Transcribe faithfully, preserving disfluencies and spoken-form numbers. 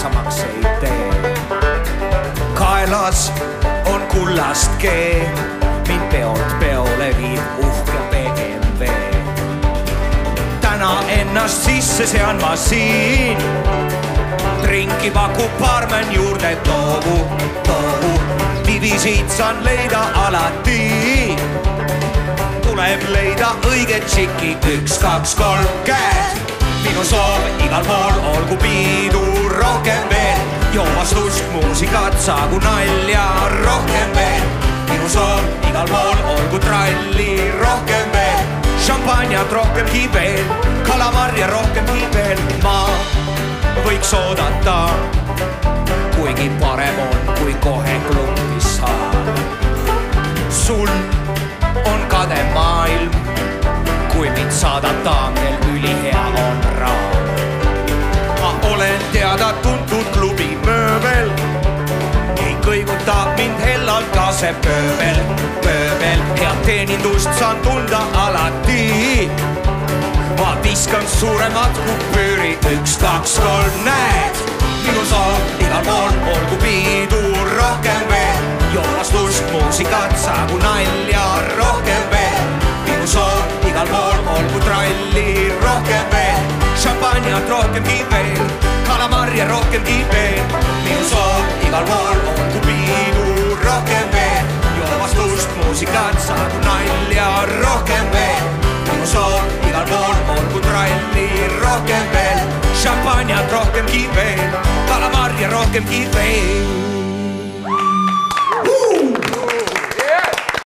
valusamaks ei tee. Kaelas on kullast kee, mind peolt peole viib uhke B M W. Täna ennast sisse sean ma siin, drinki pakub baarmen juurde toogu, toogu. Vivisid saan leida alati, tuleb leida õige tšiki, üks, kaks, kolm, käed. Minu soov igal pool olgu piidu rohkem veel, joovastust, muusikat, saagu nalja rohkem veel. Minu soov igal pool olgu tralli rohkem veel, šampanjat rohkemgi veel, kalamarja rohkemgi veel. Ma võiks oodata, kuigi parem on, kui kohe klubis saad. Sul on kade maailm, kui mind saadab taangel, ülihea on raam. Ma olen teada-tuntud klubi mööbel, ei kõiguta mind hellalt ka see pööbel, pööbel. Head teenindust saan tunda alati, ma viskan suuremat kupüüri, üks, kaks, kolm, näed. Minu soov igal pool olgu piidu rohkem veel, joovastust, muusikat, saagu nalja rohkem veel. Minu soov igal pool olgu tralli rohkem veel, šampanjat rohkemgi veel, kalamarja rohkemgi veel. Minu soov igal pool olgu piidu rohkem veel, joovastust, muusikat, saagu nalja rohkem veel. Minu soov igal pool olgu tralli rohkem veel, šampanjat rohkemgi veel, kalamarja rohkemgi veel.